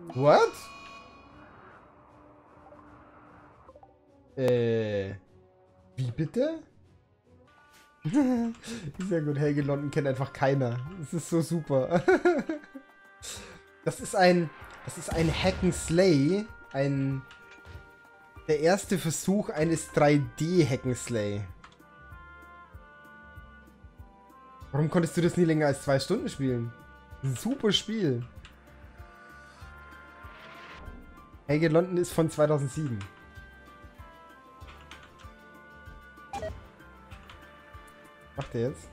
What? Wie bitte? Sehr gut, Helge London kennt einfach keiner. Das ist so super. Das ist ein Hack and Slay. Der erste Versuch eines 3D Hack and Slay. Warum konntest du das nie länger als 2 Stunden spielen? Ein super Spiel. Helge London ist von 2007. Macht er jetzt?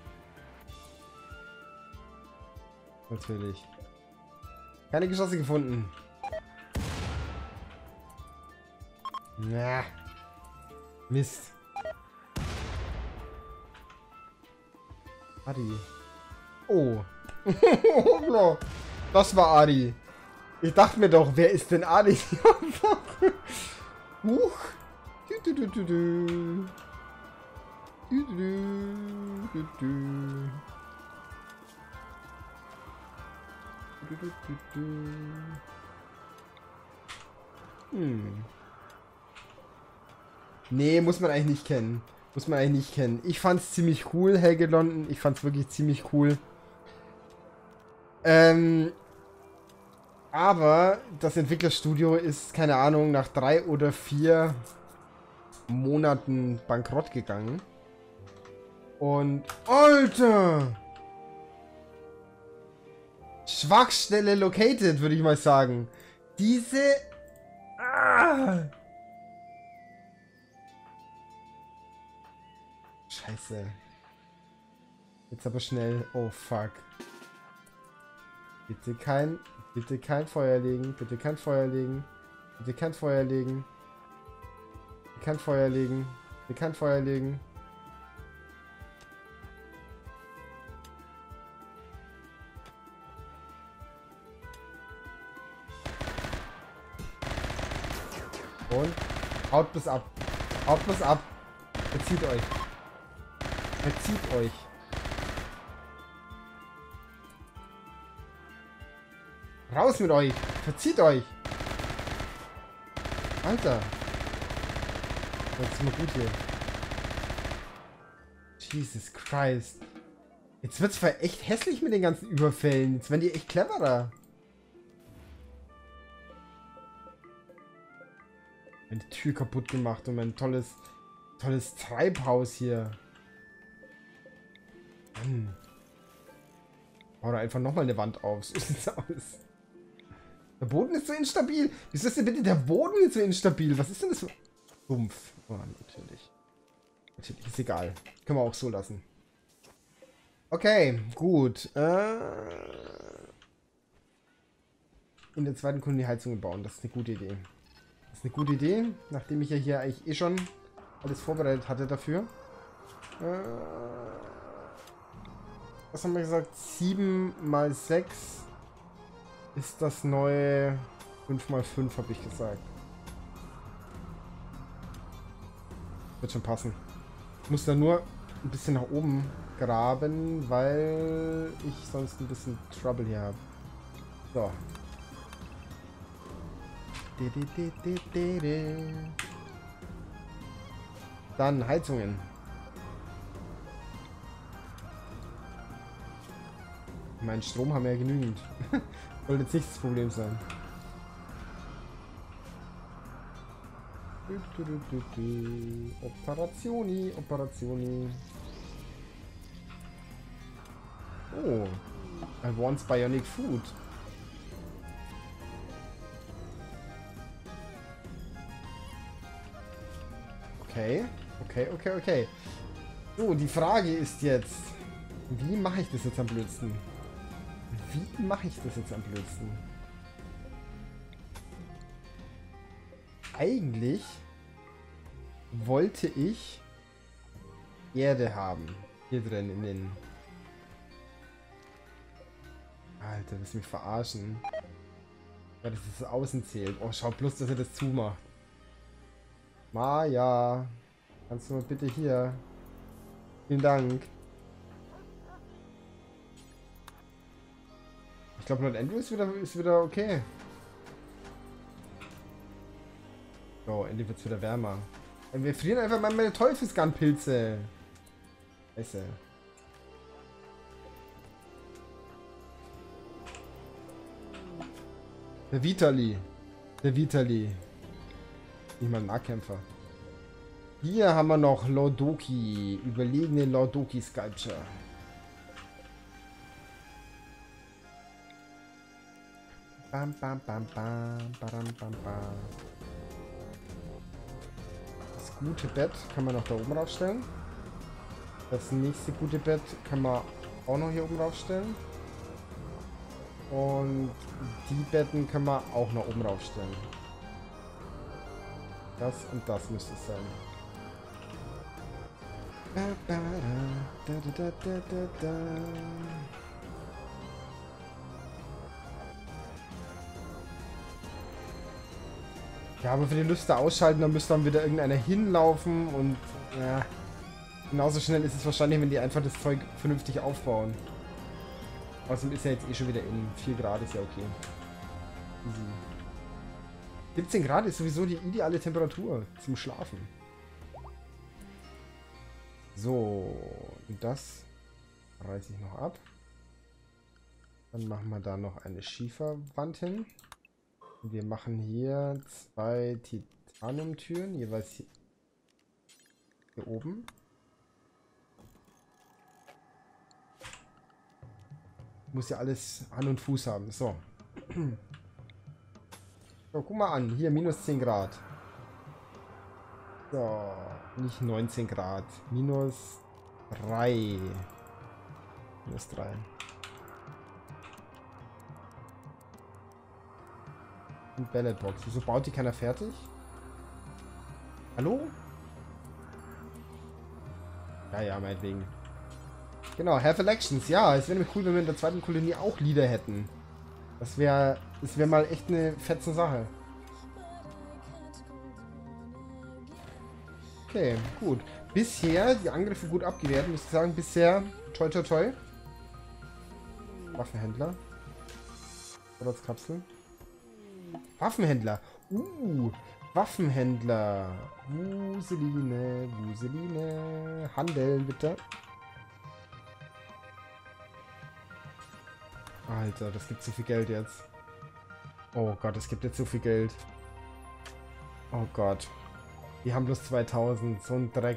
Natürlich. Keine Geschosse gefunden. Na. Mist. Adi. Oh. Das war Adi. Ich dachte mir doch, wer ist denn Adi? Huch. Nee, muss man eigentlich nicht kennen. Muss man eigentlich nicht kennen. Ich fand's ziemlich cool, Helge London. Ich fand's wirklich ziemlich cool. Aber das Entwicklerstudio ist, keine Ahnung, nach 3 oder 4 Monaten bankrott gegangen. Und... Alter! Schwachstelle located, würde ich mal sagen. Diese... Scheiße. Jetzt aber schnell. Oh, fuck. Bitte kein Feuer legen. Bitte kein Feuer legen. Bitte kein Feuer legen. Kein Feuer legen. Bitte kein Feuer legen. Und haut bis ab. Haut bis ab. Verzieht euch. Verzieht euch. Raus mit euch. Verzieht euch. Alter. Das ist mal gut hier. Jesus Christ. Jetzt wird's echt hässlich mit den ganzen Überfällen. Jetzt werden die echt cleverer. Meine Tür kaputt gemacht und mein tolles Treibhaus hier. Mann. Bau da einfach nochmal eine Wand auf. So sieht's aus. Der Boden ist so instabil. Wieso ist denn bitte der Boden jetzt so instabil? Was ist denn das für... Dumpf. Oh, natürlich. Natürlich, ist egal. Können wir auch so lassen. Okay, gut. In der zweiten Kunde die Heizungen bauen. Das ist eine gute Idee. Das ist eine gute Idee, nachdem ich ja hier eigentlich eh schon alles vorbereitet hatte dafür. Was haben wir gesagt? 7 mal 6 ist das neue 5 mal 5, habe ich gesagt. Wird schon passen. Ich muss da nur ein bisschen nach oben graben, weil ich sonst ein bisschen Trouble hier habe. So. Dann Heizungen. Mein Strom haben wir ja genügend. Sollte jetzt nicht das Problem sein. Operationi. Oh. I want bionic food. Okay. So, die Frage ist jetzt, wie mache ich das jetzt am blödsten? Eigentlich wollte ich Erde haben. Hier drin in den... Alter, willst du mich verarschen? Ja, dass das außen zählt. Oh, schau bloß, dass er das zumacht. Maja. Kannst du mal bitte hier... Vielen Dank. Ich glaube, Lord Andrew ist wieder okay. So, endlich wird es wieder wärmer. Wir frieren einfach mal meine Teufelsgarnpilze. Scheiße. Der Vitali. Der Vitali. Nicht mal ein Nahkämpfer. Hier haben wir noch Lordoki. Überlegene Lordoki Sculpture. Bam, bam, bam, bam, bam, bam, bam. Das gute Bett kann man noch da oben raufstellen. Das nächste gute Bett kann man auch noch hier oben raufstellen. Und die Betten kann man auch noch oben raufstellen. Das und das müsste es sein. Ja, aber für die Lüfter ausschalten, dann müsste dann wieder irgendeiner hinlaufen und ja, genauso schnell ist es wahrscheinlich, wenn die einfach das Zeug vernünftig aufbauen. Außerdem ist ja jetzt eh schon wieder in 4 Grad, ist ja okay. Easy. 17 Grad ist sowieso die ideale Temperatur zum Schlafen. So, und das reiße ich noch ab. Dann machen wir da noch eine Schieferwand hin. Und wir machen hier 2 Titaniumtüren, jeweils hier oben. Muss ja alles Hand und Fuß haben. So. So, guck mal an. Hier minus 10 Grad. So. Nicht 19 Grad. Minus 3. Minus 3. Und Balletbox. Wieso baut die keiner fertig? Hallo? Ja, ja, meinetwegen. Genau, Have Elections. Ja, es wäre nämlich cool, wenn wir in der zweiten Kolonie auch Lieder hätten. Das wäre mal echt eine fette Sache. Okay, gut. Bisher die Angriffe gut abgewehrt, muss ich sagen. Bisher toi toi toi. Waffenhändler. Vorratskapsel. Waffenhändler. Waffenhändler. Wuseline, Wuseline. Handeln, bitte. Alter, das gibt so viel Geld jetzt. Oh Gott, das gibt jetzt so viel Geld. Oh Gott. Die haben bloß 2000. So ein Dreck.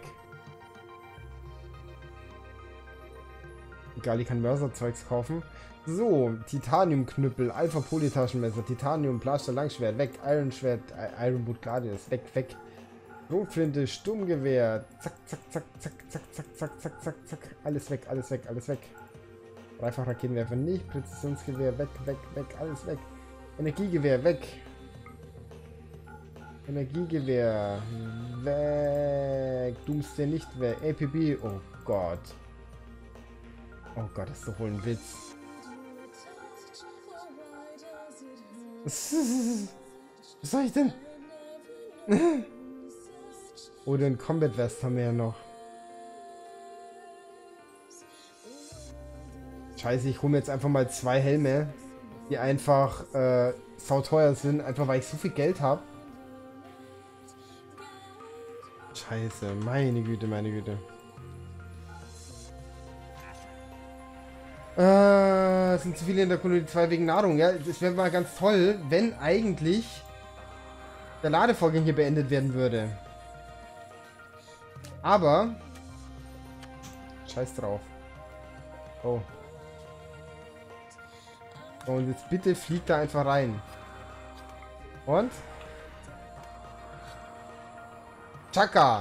Egal, ich kann Mörserzeugs kaufen. So, Titaniumknüppel, Alpha Polytaschenmesser, Titanium, Blaster, Langschwert, weg, Ironschwert, Ironboot Gladius, weg, weg. Rotflinte, Sturmgewehr, zack, zack, zack, zack, zack, zack, zack, zack, zack, zack, alles weg, alles weg, alles weg. Dreifach Raketenwerfer nicht, Präzisionsgewehr, weg, weg, weg, alles weg. Energiegewehr, weg. Energiegewehr, weg. Doomsday nicht weg. APB, oh Gott. Oh Gott, das ist doch wohl ein Witz. Was soll ich denn? Oder ein Combat Vest haben wir ja noch. Scheiße, ich hole mir jetzt einfach mal 2 Helme, die einfach sauteuer sind, einfach weil ich so viel Geld habe. Scheiße, meine Güte, meine Güte. Sind zu viele in der Kolonie 2 wegen Nahrung. Ja, das wäre mal ganz toll, wenn eigentlich der Ladevorgang hier beendet werden würde. Aber scheiß drauf. Oh. So, und jetzt bitte fliegt da einfach rein. Und? Chaka!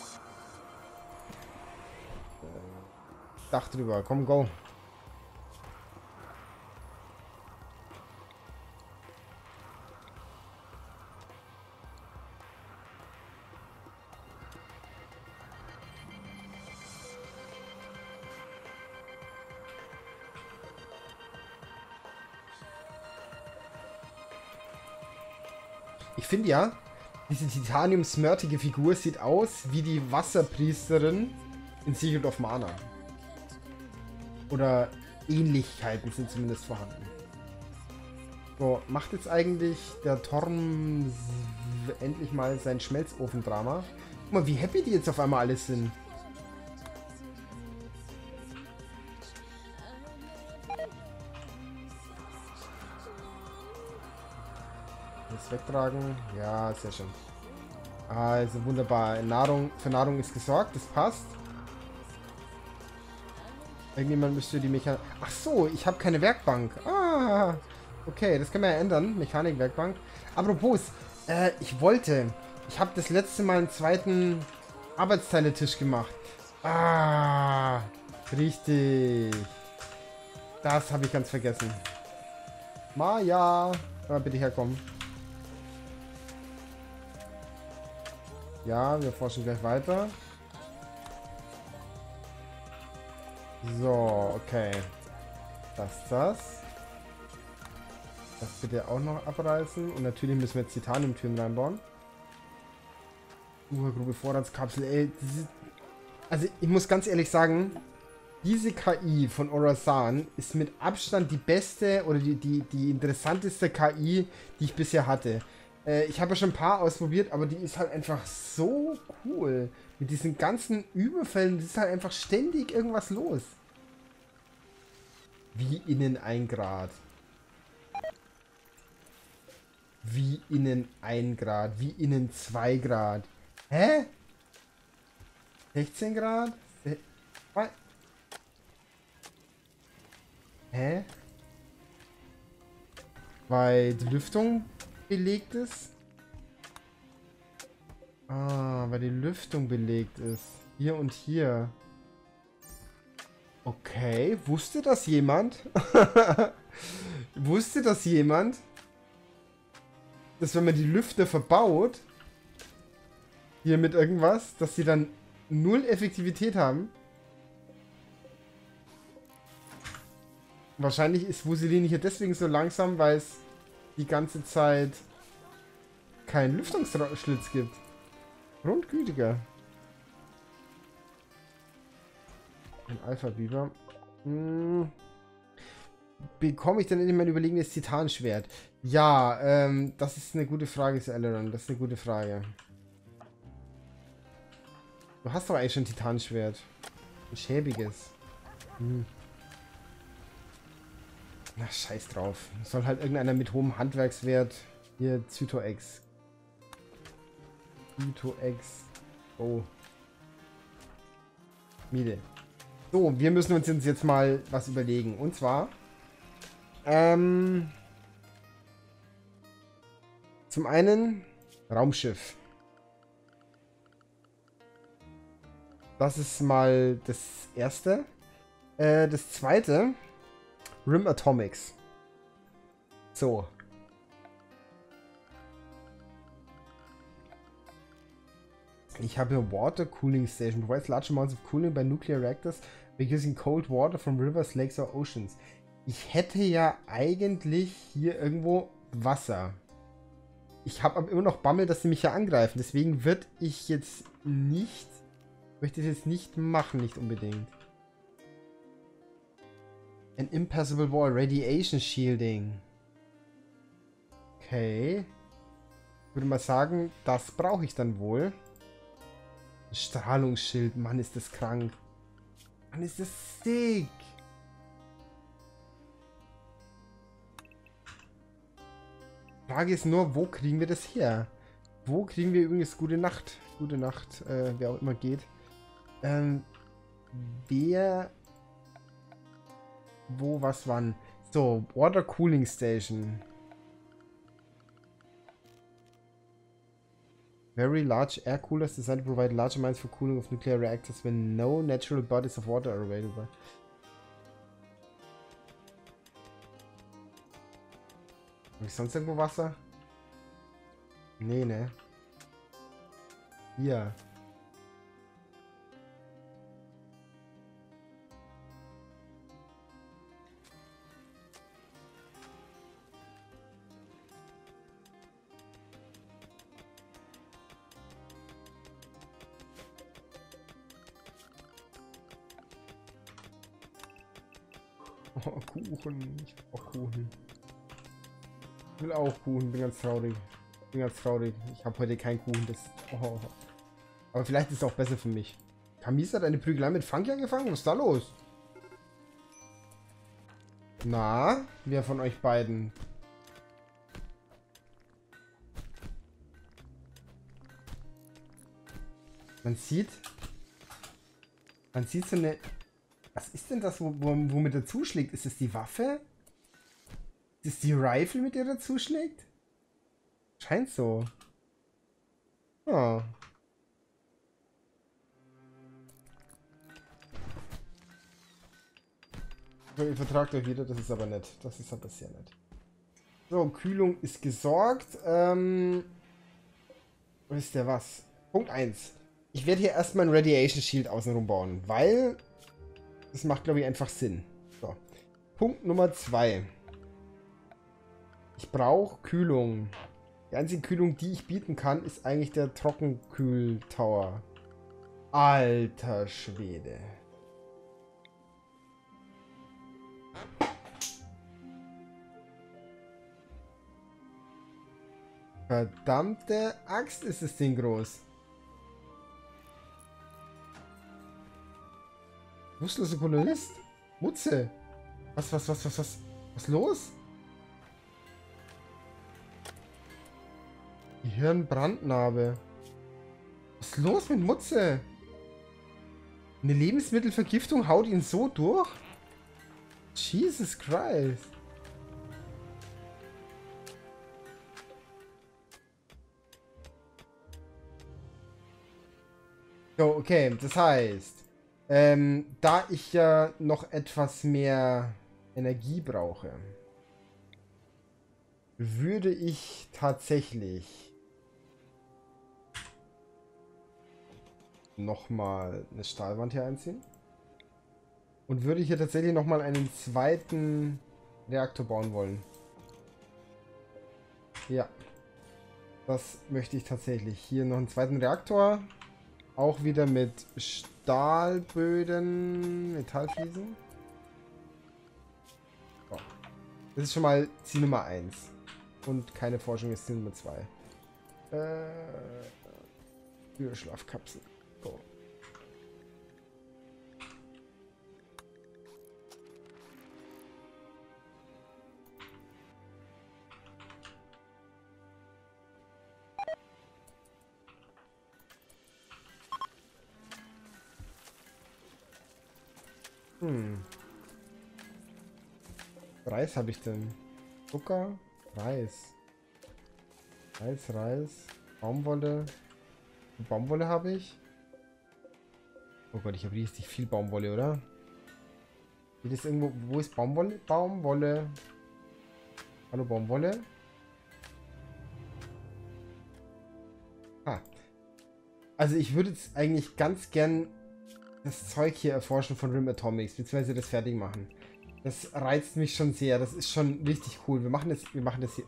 Dach drüber, komm, go. Ich finde ja, diese Titanium-smörtige Figur sieht aus wie die Wasserpriesterin in Secret of Mana. Oder Ähnlichkeiten sind zumindest vorhanden. So, macht jetzt eigentlich der Torm endlich mal sein Schmelzofen-Drama. Guck mal, wie happy die jetzt auf einmal alle sind. Das wegtragen. Ja, sehr schön. Also wunderbar. Für Nahrung ist gesorgt. Das passt. Irgendjemand müsste die Mechanik... Ach so, ich habe keine Werkbank. Ah, okay, das können wir ja ändern. Mechanik-Werkbank. Apropos, ich habe das letzte Mal einen zweiten Arbeitsteiletisch gemacht. Ah, richtig. Das habe ich ganz vergessen. Maja, bitte herkommen. Ja, wir forschen gleich weiter. So, okay. Das. Das bitte auch noch abreißen. Und natürlich müssen wir jetzt Titaniumtüren reinbauen. Grube Vorratskapsel, ey. Also ich muss ganz ehrlich sagen, diese KI von Orasan ist mit Abstand die beste oder die interessanteste KI, die ich bisher hatte. Ich habe ja schon ein paar ausprobiert, aber die ist halt einfach so cool. Mit diesen ganzen Überfällen, ist halt einfach ständig irgendwas los. Wie innen 1 Grad. Wie innen 1 Grad. Wie innen 2 Grad. Hä? 16 Grad? Hä? Weil die Lüftung belegt ist? Ah, weil die Lüftung belegt ist. Hier und hier. Okay, wusste das jemand? Wusste das jemand? Dass wenn man die Lüfter verbaut, hier mit irgendwas, dass sie dann 0 Effektivität haben? Wahrscheinlich ist Wuselini hier deswegen so langsam, weil es die ganze Zeit keinen Lüftungsschlitz gibt. Grundgütiger. Ein Alpha-Biber. Bekomme ich dann endlich mein überlegenes Titanschwert? Ja, das ist eine gute Frage, Celeron. Das ist eine gute Frage. Du hast doch eigentlich schon ein Titanschwert. Ein schäbiges. Na, scheiß drauf. Soll halt irgendeiner mit hohem Handwerkswert. Hier, Zytoex. Zytoex. Oh. Miele. So, wir müssen uns jetzt mal was überlegen. Und zwar... zum einen Raumschiff. Das ist mal das erste. Das zweite... Rim Atomics. So. Ich habe hier Water Cooling Station. Provides large amounts of cooling by nuclear reactors by using cold water from rivers, lakes or oceans. Ich hätte ja eigentlich hier irgendwo Wasser. Ich habe aber immer noch Bammel, dass sie mich ja angreifen. Deswegen würde ich jetzt nicht... Möchte ich jetzt nicht machen, nicht unbedingt. An impassable wall, radiation shielding. Okay. Ich würde mal sagen, das brauche ich dann wohl. Ein Strahlungsschild, Mann, ist das krank. Mann, ist das sick. Frage ist nur, wo kriegen wir das her? Wo kriegen wir übrigens gute Nacht? Gute Nacht, wer auch immer geht. Wer... Wo, was, wann? So, Water Cooling Station. Very large air coolers designed to provide large amounts for cooling of nuclear reactors when no natural bodies of water are available. Habe ich sonst irgendwo Wasser? Nee, ne? Hier. Oh, Kuchen. Ich brauch Kuchen. Ich will auch Kuchen, bin ganz traurig. Ich bin ganz traurig. Ich habe heute keinen Kuchen. Das, oh. Aber vielleicht ist es auch besser für mich. Kamis hat eine Prügelei mit Funky angefangen? Was ist da los? Na, wer von euch beiden? Man sieht so eine... Was ist denn das, womit er zuschlägt? Ist es die Waffe? Ist es die Rifle, mit der er zuschlägt? Scheint so. Oh. Ihr vertragt euch wieder, das ist aber nett. Das ist aber sehr nett. So, Kühlung ist gesorgt. Wisst ihr was? Punkt 1. Ich werde hier erstmal ein Radiation Shield außenrum bauen, weil das macht, glaube ich, einfach Sinn. So. Punkt Nummer 2. Ich brauche Kühlung. Die einzige Kühlung, die ich bieten kann, ist eigentlich der Trockenkühl-Tower. Alter Schwede. Verdammte Axt, ist das Ding groß. Wusstloser Kolonist? Mutze. Was los? Gehirnbrandnarbe. Was ist los mit Mutze? Eine Lebensmittelvergiftung haut ihn so durch? Jesus Christ. So, okay, das heißt, da ich ja noch etwas mehr Energie brauche, würde ich tatsächlich nochmal eine Stahlwand hier einziehen. Und würde hier tatsächlich nochmal einen zweiten Reaktor bauen wollen. Ja. Das möchte ich tatsächlich. Hier noch einen zweiten Reaktor. Auch wieder mit Stahlböden, Metallfliesen. So. Das ist schon mal Ziel Nummer 1. Und keine Forschung ist Ziel Nummer 2. Schlafkapsel. So. Reis habe ich denn? Zucker, Reis. Reis. Baumwolle. Baumwolle habe ich. Oh Gott, ich habe richtig viel Baumwolle, oder? Geht das irgendwo? Wo ist Baumwolle? Baumwolle. Hallo Baumwolle. Ah. Also ich würde jetzt eigentlich ganz gern das Zeug hier erforschen von Rim Atomics, beziehungsweise das fertig machen. Das reizt mich schon sehr. Das ist schon richtig cool. Wir machen das hier.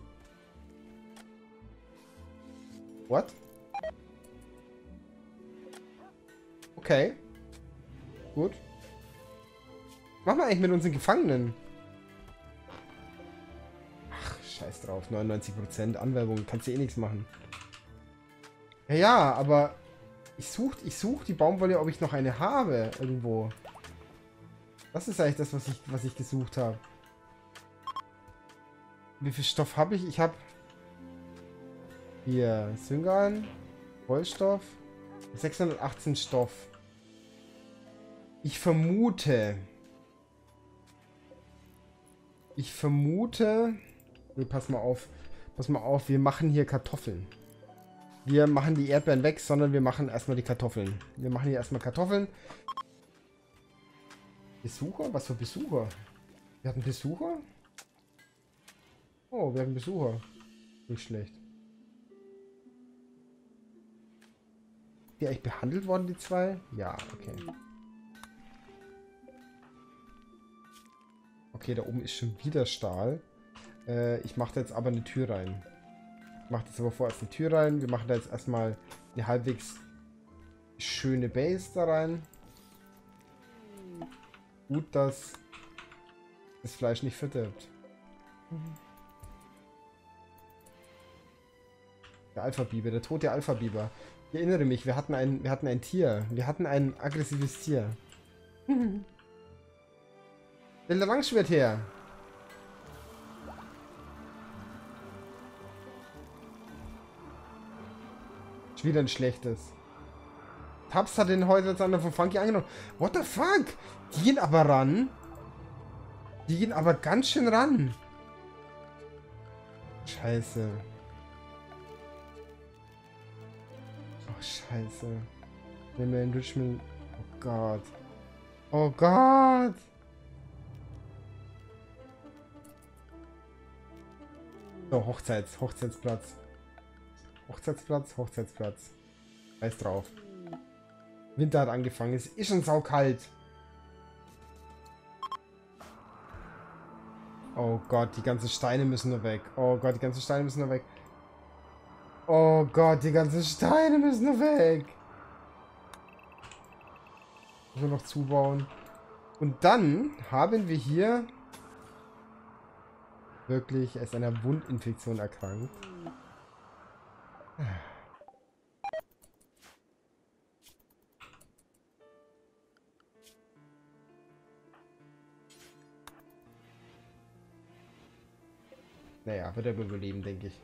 What? Okay. Gut. Was machen wir eigentlich mit unseren Gefangenen? Ach, scheiß drauf. 99% Anwerbung. Kannst du eh nichts machen. Ja, aber ich such die Baumwolle, ob ich noch eine habe irgendwo. Das ist eigentlich das, was ich gesucht habe. Wie viel Stoff habe ich? Ich habe hier Syngan, Wollstoff, 618 Stoff. Ich vermute. Nee, pass mal auf. Wir machen hier Kartoffeln. Wir machen die Erdbeeren weg, sondern wir machen erstmal die Kartoffeln. Wir machen hier erstmal Kartoffeln. Besucher? Was für Besucher? Wir hatten Besucher? Oh, wir hatten Besucher. Nicht schlecht. Die eigentlich behandelt worden, die zwei? Ja, okay. Okay, da oben ist schon wieder Stahl. Ich mache da jetzt aber eine Tür rein. Ich mache das aber vorerst eine Tür rein. Wir machen da jetzt erstmal eine halbwegs schöne Base da rein. Gut, dass das Fleisch nicht verdirbt. Der Alpha-Biber, der tote Alpha-Biber. Ich erinnere mich, wir hatten ein Tier. Wir hatten ein aggressives Tier. Stell der Langschwert her. Ist wieder ein schlechtes. Taps hat den heute als anderen von Funky angenommen. What the fuck? Die gehen aber ran. Die gehen aber ganz schön ran. Scheiße. Oh, scheiße. Nehmen wir Enrichment. Oh Gott. Oh Gott. So, Hochzeitsplatz. Hochzeitsplatz. Scheiß drauf. Winter hat angefangen. Es ist schon saukalt. Oh Gott, die ganzen Steine müssen nur weg. Oh Gott, die ganzen Steine müssen nur weg. Oh Gott, die ganzen Steine müssen nur weg. Müssen wir noch zubauen. Und dann haben wir hier wirklich als einer Wundinfektion erkrankt. Naja, wird er überleben, denke ich.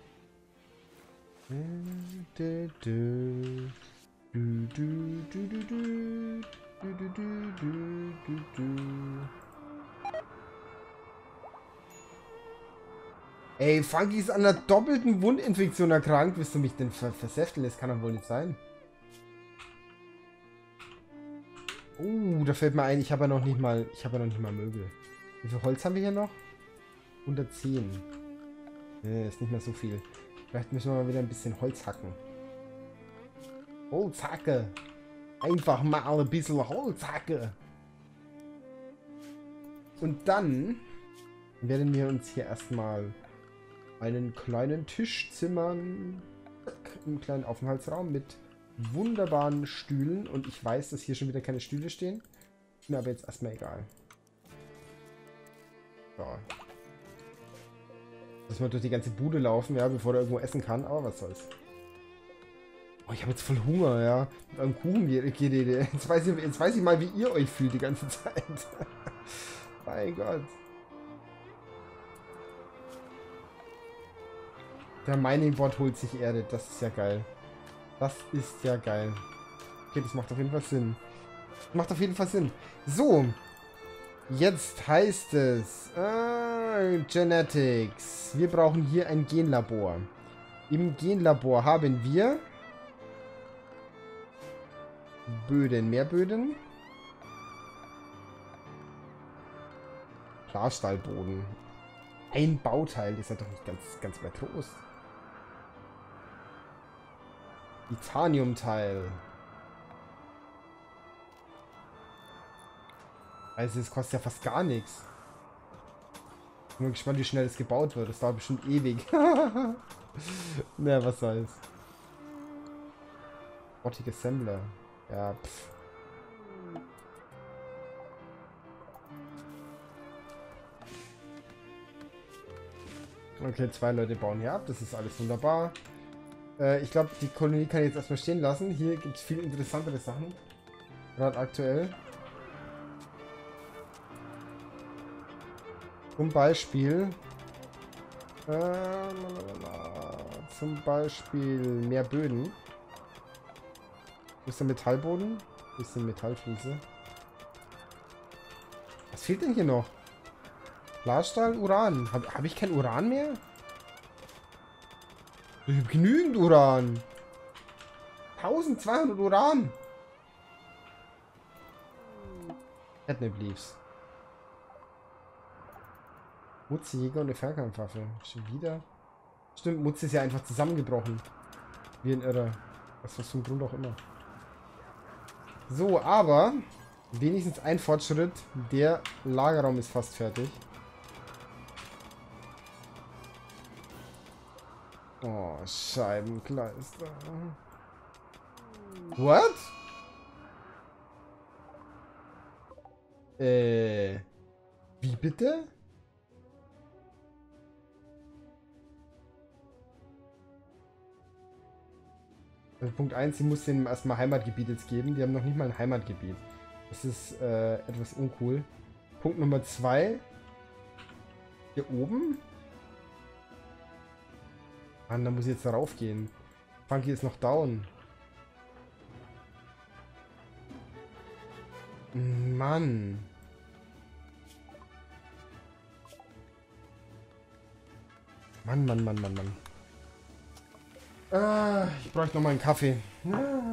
Ey, Funky ist an einer doppelten Wundinfektion erkrankt. Willst du mich denn versäfteln? Das kann doch wohl nicht sein. Da fällt mir ein, ich habe ja noch nicht mal Möbel. Wie viel Holz haben wir hier noch? 110. Ist nicht mehr so viel. Vielleicht müssen wir mal wieder ein bisschen Holz hacken. Holzhacke. Einfach mal ein bisschen Holzhacke. Und dann werden wir uns hier erstmal einen kleinen Tisch zimmern. Einen kleinen Aufenthaltsraum mit wunderbaren Stühlen. Und ich weiß, dass hier schon wieder keine Stühle stehen. Ist mir aber jetzt erstmal egal. So. Dass wir durch die ganze Bude laufen, ja, bevor er irgendwo essen kann. Aber was soll's. Oh, ich habe jetzt voll Hunger, ja. Mit eurem Kuchen-Gerede. Jetzt weiß ich mal, wie ihr euch fühlt die ganze Zeit. Mein Gott. Der Mining-Bot holt sich Erde. Das ist ja geil. Das ist ja geil. Okay, das macht auf jeden Fall Sinn. Macht auf jeden Fall Sinn. So. Jetzt heißt es Genetics. Wir brauchen hier ein Genlabor. Im Genlabor haben wir Böden. Mehr Böden. Klarstahlboden. Ein Bauteil. Das ist ja doch nicht ganz weit groß. Titaniumteil. Also es kostet ja fast gar nichts. Ich bin mal gespannt, wie schnell es gebaut wird. Das dauert bestimmt ewig. Na, was soll's. Robotic Assembler. Ja, pff. Okay, 2 Leute bauen hier ab. Das ist alles wunderbar. Ich glaube, die Kolonie kann ich jetzt erstmal stehen lassen. Hier gibt es viel interessantere Sachen. Gerade aktuell. Zum Beispiel mehr Böden. Bisschen Metallboden. Bisschen Metallfliese. Was fehlt denn hier noch? Glasstahl, Uran. Hab ich kein Uran mehr? Ich habe genügend Uran. 1200 Uran. Catnip Leaves. Mutzjäger und eine Fernkampfwaffe. Schon wieder? Stimmt, Mutze ist ja einfach zusammengebrochen. Wie ein Irrer. Was für ein Grund auch immer. So, aber wenigstens ein Fortschritt. Der Lagerraum ist fast fertig. Oh, Scheibenkleister. What? Wie bitte? Punkt 1, sie muss denen erstmal Heimatgebiet jetzt geben. Die haben noch nicht mal ein Heimatgebiet. Das ist etwas uncool. Punkt Nummer 2. Hier oben. Mann, da muss ich jetzt darauf gehen. Funky ist noch down. Mann. Mann, Mann, Mann, Mann, Mann. Ah, ich bräuchte noch mal einen Kaffee. Ah.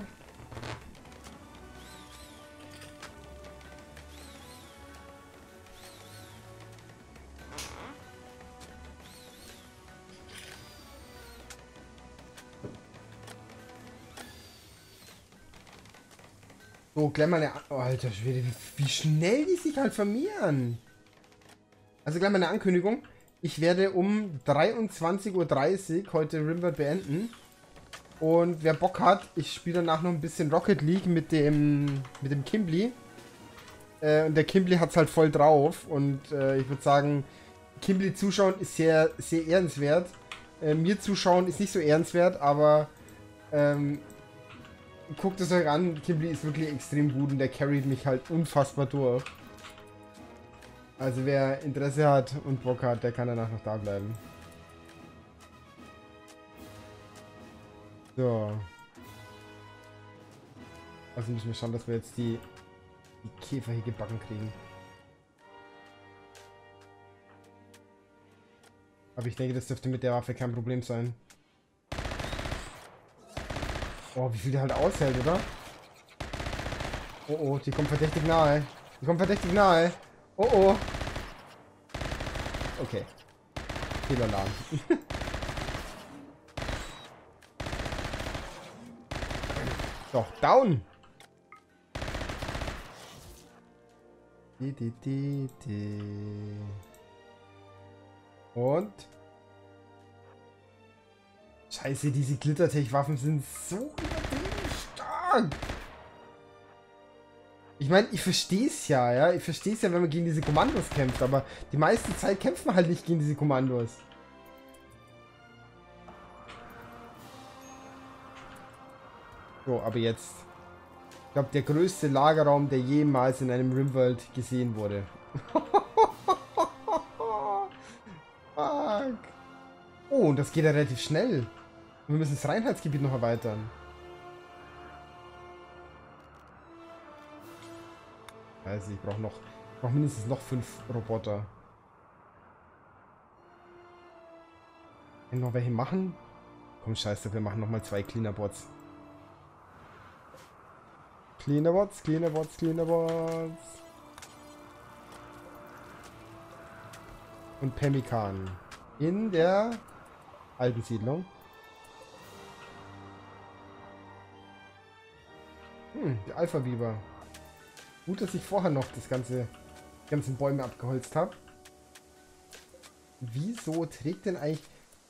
So, gleich mal eine... Oh, alter Schwede, wie schnell die sich halt vermehren. Also gleich mal eine Ankündigung. Ich werde um 23:30 Uhr heute Rimworld beenden. Und wer Bock hat, ich spiele danach noch ein bisschen Rocket League mit dem Kimblee. Und der Kimblee hat es halt voll drauf. Und ich würde sagen, Kimblee zuschauen ist sehr, sehr ehrenswert. Mir zuschauen ist nicht so ehrenswert, aber guckt es euch an. Kimblee ist wirklich extrem gut und der carryt mich halt unfassbar durch. Also wer Interesse hat und Bock hat, der kann danach noch da bleiben. So. Also müssen wir schauen, dass wir jetzt die Käfer hier gebacken kriegen. Aber ich denke, das dürfte mit der Waffe kein Problem sein. Oh, wie viel der halt aushält, oder? Oh, oh, die kommt verdächtig nahe. Die kommt verdächtig nahe. Oh, oh. Okay. Fehlalarm. Doch, down! Und? Scheiße, diese Glittertech-Waffen sind so übertrieben stark! Ich meine, ich verstehe es ja. Ich verstehe es ja, wenn man gegen diese Kommandos kämpft, aber die meiste Zeit kämpft man halt nicht gegen diese Kommandos. So, aber jetzt. Ich glaube, der größte Lagerraum, der jemals in einem Rimworld gesehen wurde. Fuck. Oh, und das geht ja relativ schnell. Wir müssen das Reinheitsgebiet noch erweitern. Also ich brauche mindestens noch 5 Roboter. Wenn wir noch welche machen? Komm, scheiße, wir machen nochmal 2 Cleanerbots. Cleanerbots. Und Pemmikan. In der alten Siedlung. Der Alpha-Biber. Gut, dass ich vorher noch die ganzen Bäume abgeholzt habe. Wieso trägt denn eigentlich...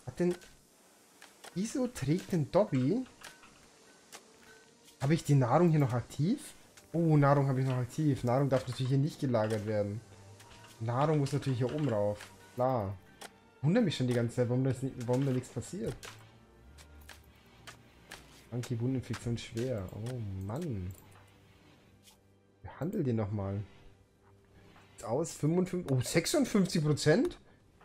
Wieso trägt denn Dobby... Habe ich die Nahrung hier noch aktiv? Oh, Nahrung habe ich noch aktiv. Nahrung darf natürlich hier nicht gelagert werden. Nahrung muss natürlich hier oben rauf. Klar. Wundere mich schon die ganze Zeit, warum da nichts passiert. Anti-Wundinfektion schwer. Oh Mann. Behandel den nochmal. Aus 55. Oh, 56%?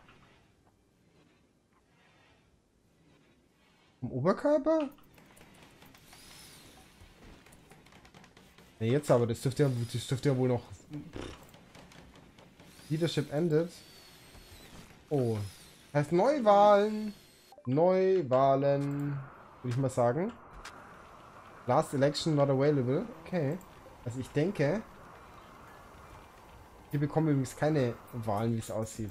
Im Oberkörper? Ne, jetzt aber, das dürfte ja wohl noch. Leadership endet. Oh. Heißt Neuwahlen. Neuwahlen. Würde ich mal sagen. Last election not available. Okay. Also ich denke. Hier bekommen wir übrigens keine Wahlen, wie es aussieht.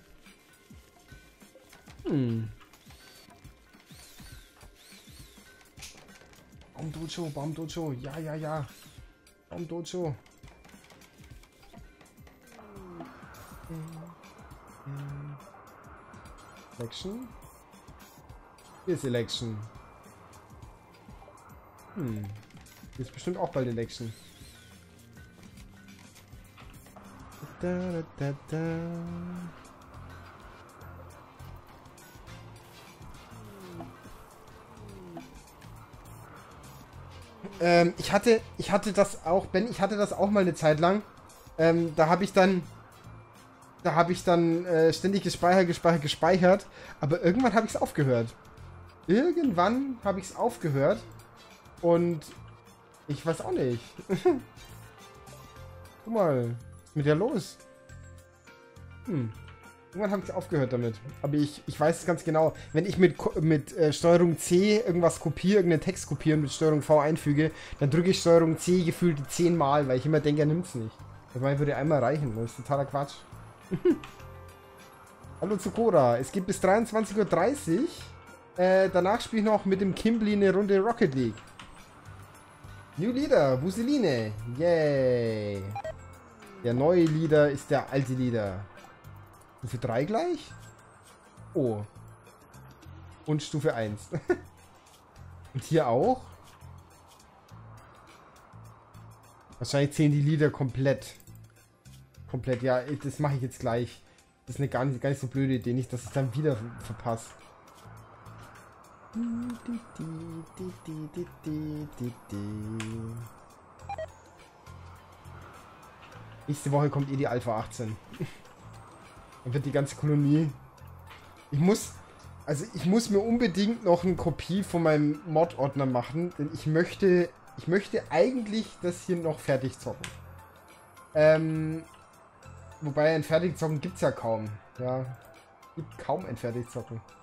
Baum Dojo. Ja. Baum Dojo. Election. Hier ist Election. Hier ist bestimmt auch bald Election. Ich hatte das auch, Ben, ich hatte das auch mal eine Zeit lang. Da habe ich dann ständig gespeichert. Aber irgendwann habe ich es aufgehört. Und ich weiß auch nicht. Guck mal, was ist mit dir los? Irgendwann habe ich aufgehört damit. Aber ich weiß es ganz genau. Wenn ich mit Steuerung C irgendwas kopiere, irgendeinen Text kopiere und mit Steuerung V einfüge, dann drücke ich Steuerung C gefühlt 10 Mal, weil ich immer denke, er nimmt es nicht. Ich meine, würde einmal reichen. Das ist totaler Quatsch. Hallo Zukora. Es geht bis 23:30 Uhr. Danach spiele ich noch mit dem Kimblee eine Runde Rocket League. New Leader, Wuseline. Yay. Der neue Leader ist der alte Leader. Stufe 3 gleich? Oh. Und Stufe 1. Und hier auch? Wahrscheinlich zählen die Lieder komplett. Komplett, ja, das mache ich jetzt gleich. Das ist eine gar nicht so blöde Idee, nicht, dass ich dann wieder verpasse. Nächste Woche kommt die Alpha 18. Dann wird die ganze Kolonie... Ich muss mir unbedingt noch eine Kopie von meinem Mod-Ordner machen, denn ich möchte eigentlich das hier noch fertig zocken. Wobei ein Fertigzocken gibt es ja kaum. Ja, gibt kaum ein Fertigzocken.